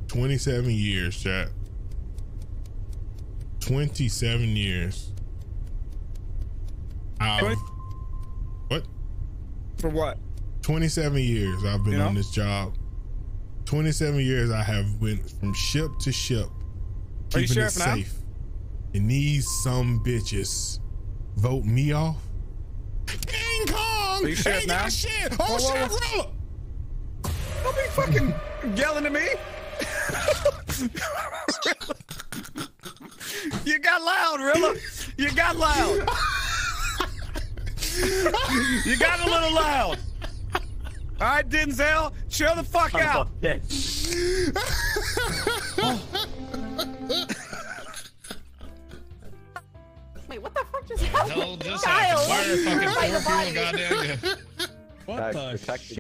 27 years, chat. 27 years. What? For what? 27 years I've been on this job. 27 years I have went from ship to ship, keeping it safe. And these some bitches vote me off. King Kong ain't got shit. Oh shit, Rilla. Don't be fucking yelling at me. You got loud, Rilla. You got loud. You got a little loud. All right, Denzel, chill the fuck out. Wait, what the fuck just happened? No, just happened. Why are fucking 4 people goddamn? What the shit?